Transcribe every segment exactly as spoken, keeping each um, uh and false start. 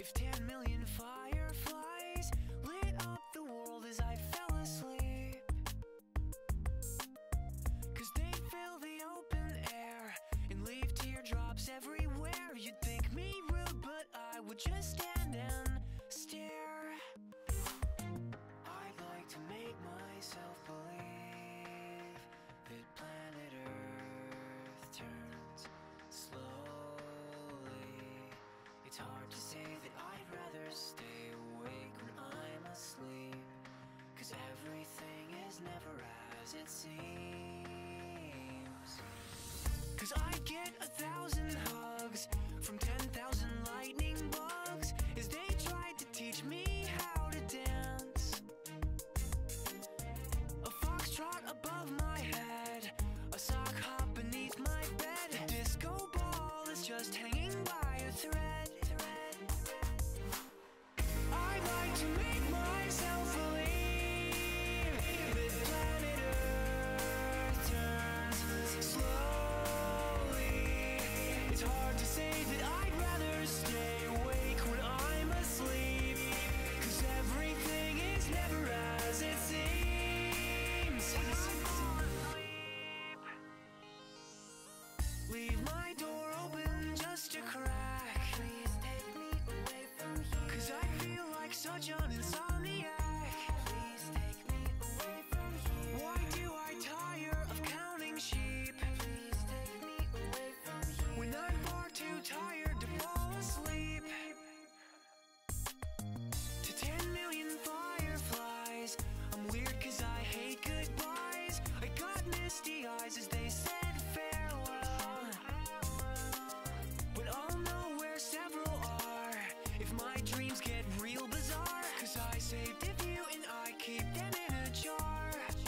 if ten million fireflies lit up the world as I fell asleep? 'Cause they fill the open air and leave teardrops everywhere. You'd think me rude, but I would just stand and stare. I'd like to make myself believe that planet Earth turns slowly. It's hard to say that I'd rather stay awake when I'm asleep, 'cause everything is never as it seems. 'Cause I get a thousand hugs from ten thousand lightning bugs as they tried to teach me how to dance. A foxtrot above my head, a sock hop beneath my bed, a disco ball is just hanging by a thread. I'd like to make myself believe that planet Earth turns slowly. It's hard to say that I'd rather stay awake when I'm asleep, 'cause everything is never as it seems. Leave my door open just a crack. Please take me away from here, 'cause I feel like such an insomniac. Please take me away from here. Why do I tire of counting sheep? Please take me away from here, when I'm far too tired to fall asleep. To ten million fireflies, I'm weird 'cause I hate goodbyes. I got misty eyes as they said farewell, but I'll know where several are if my dreams get real bizarre, 'cause I saved a few and I keep them in a jar.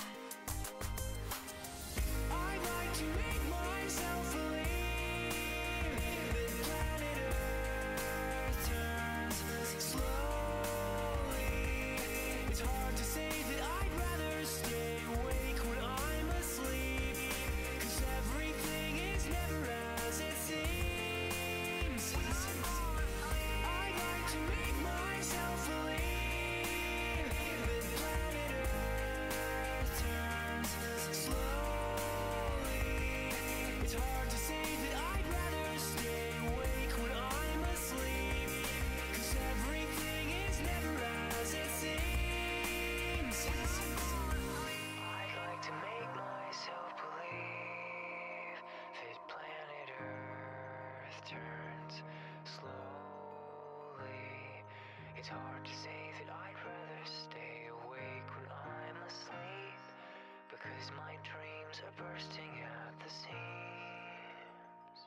I'd like to make myself believe that planet Earth turns slowly. It's hard to say that I'd rather stay awake when I'm asleep, 'cause everything is never as it seems. I'd like to make myself believe that planet Earth turns slowly. It's hard to say that I'd rather stay awake when I'm asleep, 'cause everything is never as it seems. I'd like to make myself believe that planet Earth turns slowly. It's hard to say that I'd rather stay awake when I'm asleep, because my dreams are bursting at the seams.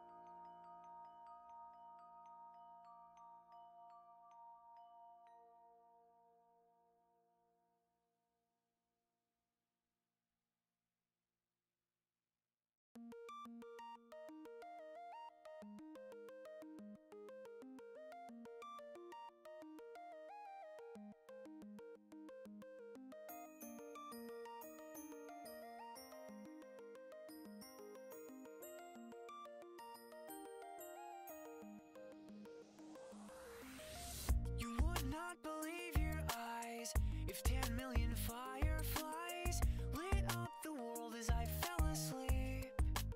You would not believe your eyes if ten million fireflies lit up the world as I fell asleep.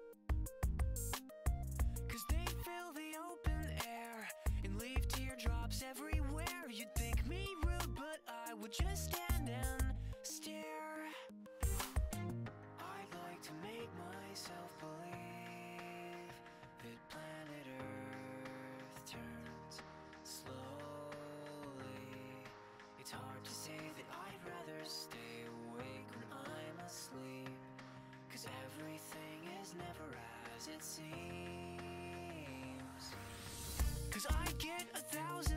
'Cause they fill the open air and leave teardrops everywhere. You'd think me rude, but I would just stand and stare. I'd like to make myself believe that planet Earth turns slowly. It's hard to say that I'd rather stay awake when I'm asleep, 'cause everything is never as it seems. 'Cause I get a thousand